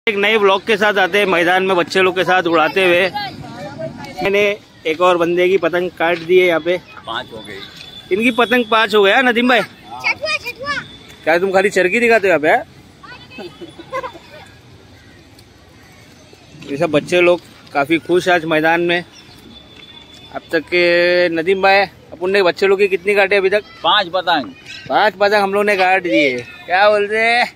एक नए ब्लॉग के साथ आते हैं मैदान में बच्चे लोग के साथ उड़ाते हुए। मैंने एक और बंदे की पतंग काट दी है, यहाँ पे 5 हो गई। इनकी पतंग 5 हो गया नदीम भाई। क्या तुम खाली चरखी दिखाते हो यहाँ पे? ये सब बच्चे लोग काफी खुश आज मैदान में। अब तक के नदीम भाई अपन ने बच्चे लोग की कितनी काटे अभी तक? 5 पतंग। 5 पतंग हम लोग ने काट दिए। क्या बोलते हैं?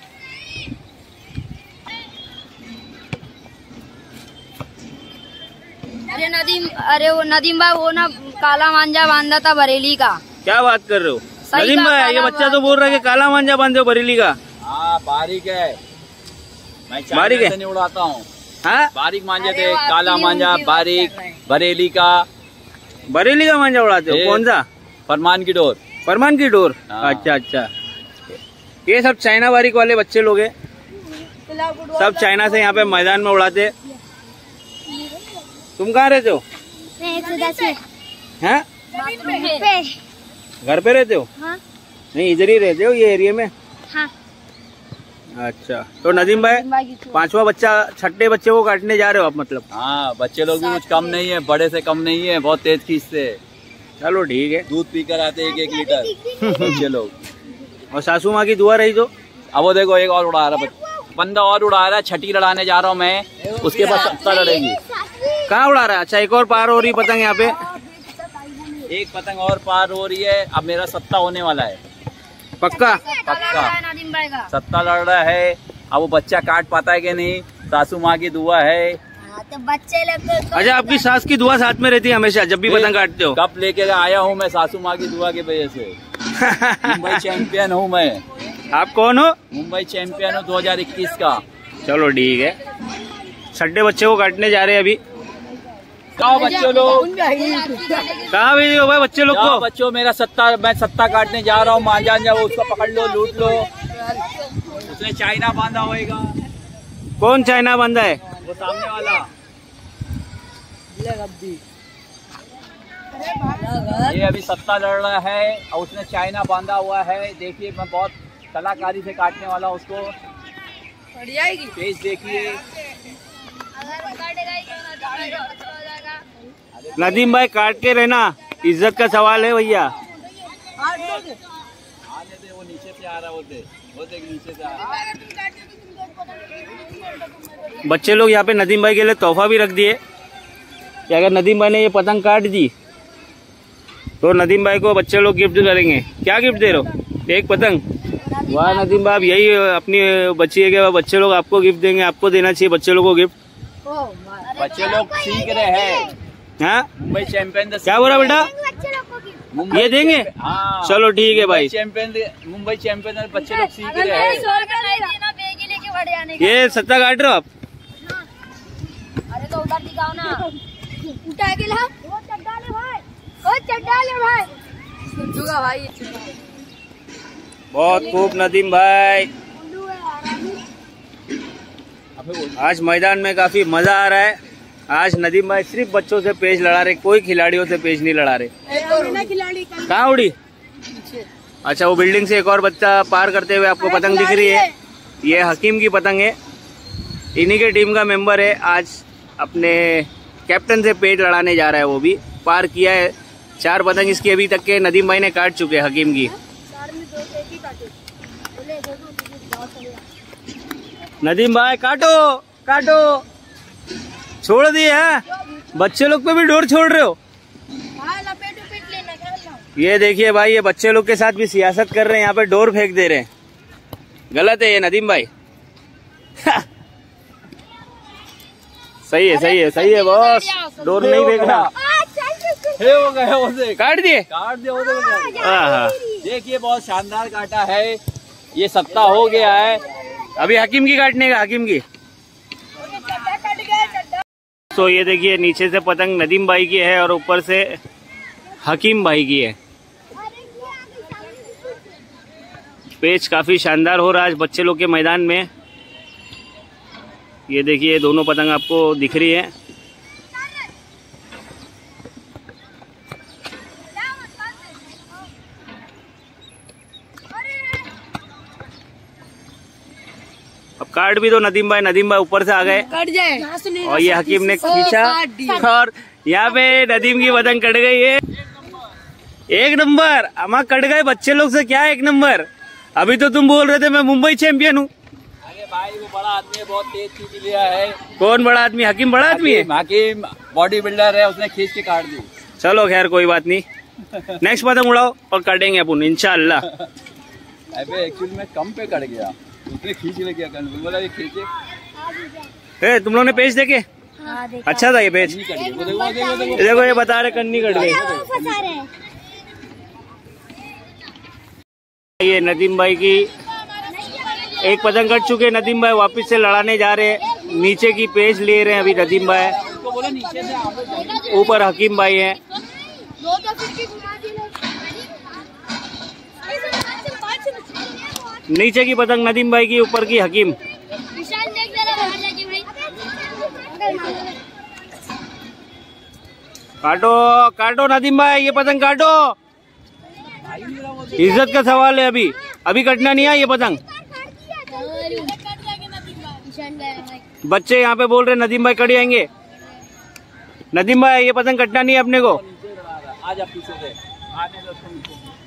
अरे वो नदीम भाई वो ना काला मांझा बांधा था बरेली का। क्या बात कर रहे हो नदीम भाई? ये बच्चा तो बोल रहा है कि काला मांझा बांधे हो बरेली का। हाँ बारीक है, मैं बारीक है नहीं उड़ाता हूँ। हाँ बारीक मांझे थे, काला मांझा बारीक बरेली का। बरेली का मांझा उड़ाते हो? कौन सा? फरमान की डोर। फरमान की डोर। हाँ। अच्छा अच्छा, ये सब चाइना बारीक वाले बच्चे लोग हैं, सब चाइना से यहाँ पे मैदान में उड़ाते। तुम कहाँ रहते हो? हैं? घर पे रहते हो? हाँ? नहीं इधर ही रहते हो ये एरिया में? हाँ। अच्छा तो नदीम भाई 5वां बच्चा, छठे बच्चे को काटने जा रहे हो आप मतलब? हाँ बच्चे लोग भी कुछ कम नहीं है, बड़े से कम नहीं है, बहुत तेज खींचते। चलो ठीक है। दूध पीकर आते 1-1 लीटर बच्चे लोग। और सासू माँ की दुआ रही तो? अब वो देखो एक और उड़ा रहा है बंदा, और उड़ा रहा है। छठी लड़ाने जा रहा हूँ मैं, उसके बाद 7 लड़ेगी। कहाँ उड़ा रहा है? अच्छा एक और पार हो रही पतंग यहाँ पे। एक पतंग और पार हो रही है। अब मेरा 7 होने वाला है। पक्का? पक्का 7 लड़ रहा है। अब वो बच्चा काट पाता है कि नहीं, सासू माँ की दुआ है। तो बच्चे लोग अच्छा आपकी सास की दुआ साथ में रहती है हमेशा जब भी पतंग काटते हो? कप लेके आया हूँ मैं सासू माँ की दुआ की वजह से। मुंबई चैंपियन हूँ मैं। आप कौन हो? मुंबई चैंपियन हूँ 2021 का। चलो ठीक है। छठे बच्चे को काटने जा रहे हैं अभी। कहाँ बच्चे लोग? कहाँ भेजे हो भाई बच्चे लोग को? बच्चों मेरा 7 मैं 7 काटने जा रहा हूँ। मांझा वो उसको पकड़ लो, लूट लो। उसने चाइना बांधा होएगा। कौन चाइना बांधा है? वो सामने वाला। ये अभी 7 लड़ रहा है और उसने चाइना बांधा हुआ है। देखिए मैं बहुत कलाकारी से काटने वाला हूँ उसको। पेज देखिए। नदीम भाई काट के रहना, इज्जत का सवाल है भैया। वो नीचे से आ रहा वो देख नीचे से आ रहा। बच्चे लोग यहाँ पे नदीम भाई के लिए तोहफा भी रख दिए कि अगर नदीम भाई ने ये पतंग काट दी तो नदीम भाई को बच्चे लोग गिफ्ट करेंगे। क्या गिफ्ट दे रहे हो? एक पतंग। वाह नदीम भाई, यही अपनी बच्ची है कि बच्चे लोग आपको गिफ्ट देंगे। आपको देना चाहिए बच्चे लोग को गिफ्ट। बच्चे लोग सीख रहे हैं। हाँ मुंबई चैंपियन। क्या बोला बेटा? ये देंगे? हाँ चलो ठीक है भाई। मुंबई चैंपियन बच्चे लोग सीख रहे हैं। ये 7 काट रहे हो आप? अरे तो उधर दिखाओ ना। उठा के ला। वो चड्डा ले भाई, वो चड्डा ले भाई। चुका भाई। बहुत खूब नदीम भाई। आज मैदान में काफी मजा आ रहा है। आज नदीम भाई सिर्फ बच्चों से पेच लड़ा रहे, कोई खिलाड़ियों से पेच नहीं लड़ा रहे। कहाँ उड़ी? अच्छा वो बिल्डिंग से एक और बच्चा पार करते हुए आपको पतंग दिख रही है। ये हकीम की पतंग है, इन्हीं के टीम का मेंबर है। आज अपने कैप्टन से पेच लड़ाने जा रहा है। वो भी पार किया है। 4 पतंग इसकी अभी तक के नदीम भाई ने काट चुके हैं हकीम की। नदीम भाई काटो काटो, छोड़ दिए है। बच्चे लोग पे भी डोर छोड़ रहे हो? ये देखिए भाई, ये बच्चे लोग के साथ भी सियासत कर रहे हैं, यहाँ पे डोर फेंक दे रहे हैं। गलत है ये नदीम भाई। सही है सही है सही है बॉस, डोर नहीं फेंकना। हो गए उसे काट दिए? काट दिए। देखिए बहुत शानदार काटा है। ये 7 हो गया है। अभी हकीम की काटने का, हकीम की। तो ये देखिए नीचे से पतंग नदीम भाई की है और ऊपर से हकीम भाई की है। पेच काफी शानदार हो रहा है आज बच्चे लोग के मैदान में। ये देखिए दोनों पतंग आपको दिख रही है। अब काट काट भी दो नदीम भाई ऊपर से आ गए कट जाए। और ये हकीम ने खींचा और यहाँ पे नदीम की पतंग कट गई है। एक नंबर अम्मा, कट गए बच्चे लोग से। क्या एक नंबर? अभी तो तुम बोल रहे थे मैं मुंबई चैंपियन हूँ। अरे भाई वो बड़ा आदमी है, बहुत तेज खींच लिया है। कौन बड़ा आदमी? हकीम बड़ा आदमी है? हकीम बॉडी बिल्डर है, उसने खींच के काट दी। चलो खैर कोई बात नहीं, नेक्स्ट पतंग उड़ाओ और काटेंगे अपन इंशाल्लाह। अबे एक्चुअली मैं कम पे कट गया, उसने खींच ले गया, बोला ये खींचे। ए तुम लोगों ने पेज देखे? अच्छा था ये पेज। देखो ये बता रहे कन्नी कट गई। ये नदीम भाई की एक पतंग कट चुके। नदीम भाई वापस से लड़ाने जा रहे हैं। नीचे की पेज ले रहे हैं अभी नदीम भाई। ऊपर हकीम भाई हैं। नीचे की पतंग नदीम भाई की, ऊपर की हकीम। काटो काटो नदीम भाई, ये पतंग काटो। इज्जत का सवाल है, अभी कटना नहीं है ये पतंग। बच्चे यहाँ पे बोल रहे नदीम भाई कट जाएंगे। नदीम भाई ये पतंग कटना नहीं है अपने को। आजा पीछे से, आने दो तुम।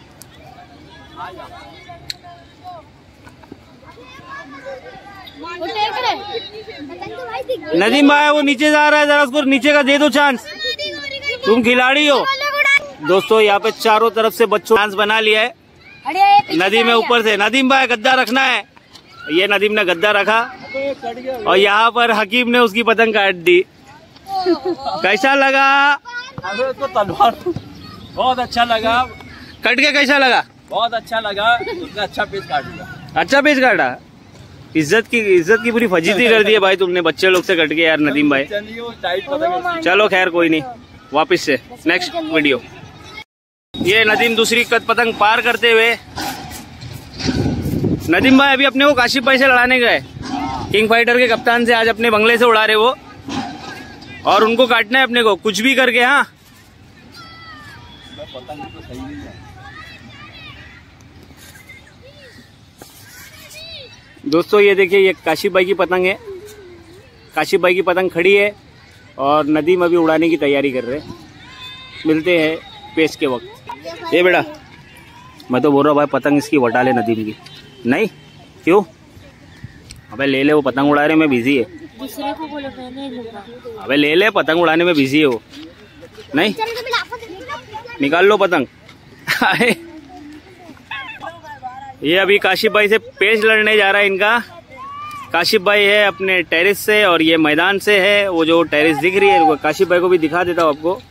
नदीम भाई वो नीचे जा रहा है, जरा उसको नीचे का दे दो चांस। तुम खिलाड़ी हो। दोस्तों यहाँ पे चारों तरफ से बच्चों चांस बना लिया है। नदीम है ऊपर से। नदीम भाई गद्दा रखना है। ये नदीम ने गद्दा रखा और यहाँ पर हकीम ने उसकी पतंग काट दी। कैसा लगा? अबे तो तलवार बहुत अच्छा लगा। कट के कैसा लगा? बहुत अच्छा लगा, उसने अच्छा पीस काट दिया। अच्छा पीस काटा। इज्जत की पूरी फजीती कर दी है भाई तुमने बच्चे लोग से कट के यार नदीम भाई। चलो खैर कोई नहीं, वापस से नेक्स्ट वीडियो। ये नदीम दूसरी पतंग पार करते हुए। नदीम भाई अभी अपने को काशिफ भाई से लड़ाने गए। किंग फाइटर के कप्तान से आज अपने बंगले से उड़ा रहे वो, और उनको काटना है अपने को कुछ भी करके। हाँ दोस्तों ये देखिए, ये काशिफ भाई की पतंग है। काशिफ भाई की पतंग खड़ी है और नदीम अभी उड़ाने की तैयारी कर रहे हैं। मिलते हैं पेश के वक्त। ये बेटा मैं तो बोल रहा हूँ भाई पतंग इसकी वटा ले नदीम की। नहीं क्यों? अबे ले ले, वो पतंग उड़ा रहे में बिजी है। दूसरे को बोलो मैंने लूंगा। अबे ले ले, पतंग उड़ाने में बिजी है वो। नहीं निकाल लो पतंग। ये अभी काशिफ भाई से पेश लड़ने जा रहा है इनका। काशिफ भाई है अपने टेरिस से और ये मैदान से है। वो जो टेरिस दिख रही है काशिफ भाई को भी दिखा देता हूँ आपको।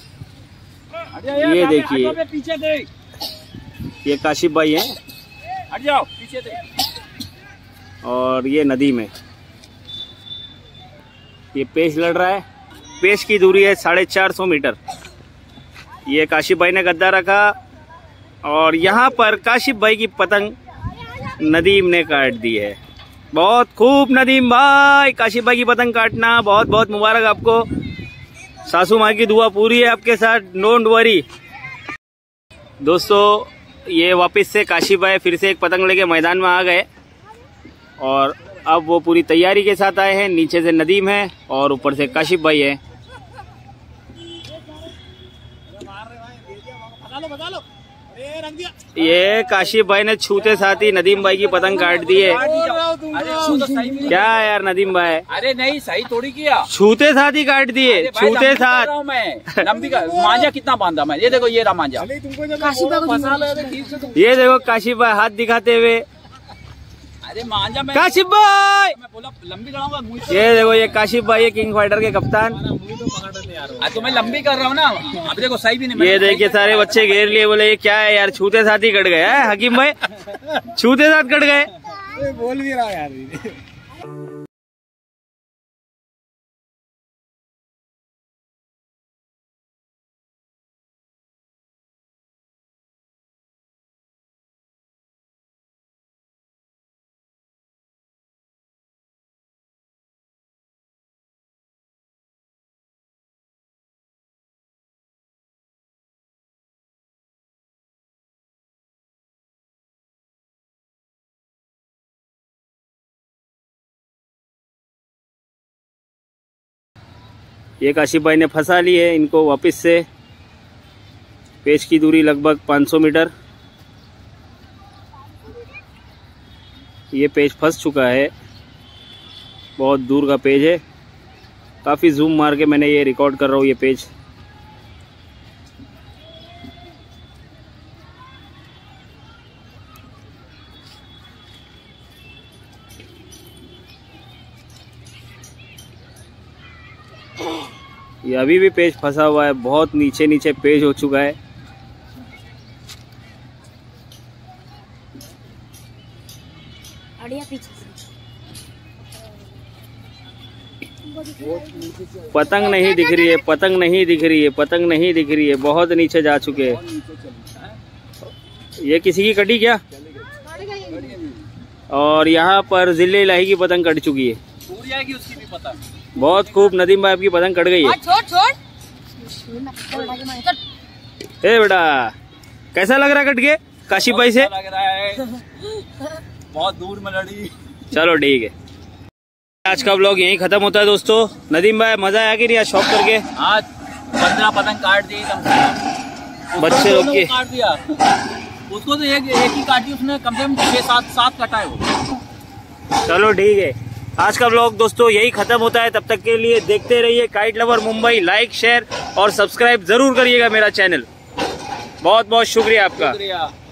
ये देखिए पीछे देख, ये काशिफ भाई है। हट जाओ पीछे देख। और ये नदीम है। ये पेश लड़ रहा है। पेश की दूरी है 450 मीटर। ये काशिफ भाई ने गद्दा रखा और यहाँ पर काशिफ भाई की पतंग नदीम ने काट दी है। बहुत खूब नदीम भाई, काशिफ भाई की पतंग काटना बहुत बहुत मुबारक आपको। सासू माँ की दुआ पूरी है आपके साथ, डोंट वरी। दोस्तों ये वापस से काशिफ भाई फिर से एक पतंग लेके मैदान में आ गए और अब वो पूरी तैयारी के साथ आए हैं। नीचे से नदीम है और ऊपर से काशिफ भाई है। ये काशिफ भाई ने छूते साथ ही नदीम भाई की पतंग काट दी है। क्या यार नदीम भाई? अरे नहीं सही थोड़ी किया, छूते साथ ही काट दिए। छूते साथ मैं लंबी का मांझा कितना बांधा मैं। ये देखो ये रहा मांझा। ये देखो काशिफ भाई हाथ दिखाते हुए। अरे मांझा मैं काशिफ भाई, मैं बोला लंबी कराऊंगा। ये देखो ये काशिफ भाई है किंग फाइटर के कप्तान। तो मैं लंबी कर रहा हूँ ना। अभी देखो सही भी नहीं। ये देखिए सारे बच्चे घेर लिए, बोले ये क्या है यार, छूते साथ ही कट गए हैं हकीम भाई। छूते साथ कट गए। बोल भी रहा यार। ये काशिफ भाई ने फंसा ली है इनको वापस से। पेज की दूरी लगभग 500 मीटर। ये पेज फंस चुका है, बहुत दूर का पेज है। काफ़ी जूम मार के मैंने ये रिकॉर्ड कर रहा हूँ ये पेज। ये अभी भी पेज फंसा हुआ है, बहुत नीचे नीचे पेज हो चुका है। पतंग नहीं दिख रही है, पतंग नहीं दिख रही है, पतंग नहीं दिख रही है, बहुत नीचे जा चुके हैं। ये किसी की कटी क्या? और यहाँ पर जिले इलाही की पतंग कट चुकी है। उसकी भी पता बहुत खूब, नदीम भाई आपकी पतंग कट गई है। ए बेटा, कैसा लग रहा है कट के काशिफ भाई से? लग रहा है बहुत दूर में लड़ी। चलो ठीक है, आज का व्लॉग यहीं खत्म होता है दोस्तों। नदीम भाई मजा आया कि नहीं आज शॉप करके? आज 15 पतंग काट दी कम से कम। बच्चे लोग की काट दिया उसको तो एक ही काटी उसने, कम से कम 6-7 कटाए वो। चलो ठीक है, आज का व्लॉग दोस्तों यही खत्म होता है। तब तक के लिए देखते रहिए kite lover Mumbai. Like share और सब्सक्राइब जरूर करिएगा मेरा चैनल। बहुत बहुत शुक्रिया आपका। शुक्रिया।